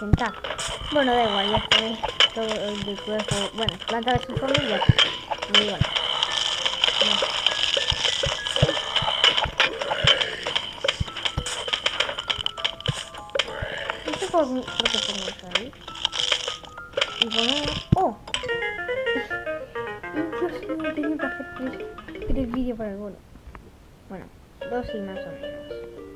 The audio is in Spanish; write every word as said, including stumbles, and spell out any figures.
presentar. Bueno, da igual, ya sabéis todo el del cuerpo. Bueno, planta de su familia. Muy bueno. No sé por, por qué pongo eso ahí. Y ponemos... ¡Oh! Dios mío, tenía que hacer tres, tres vídeos para el bono. Bueno, dos y más o menos.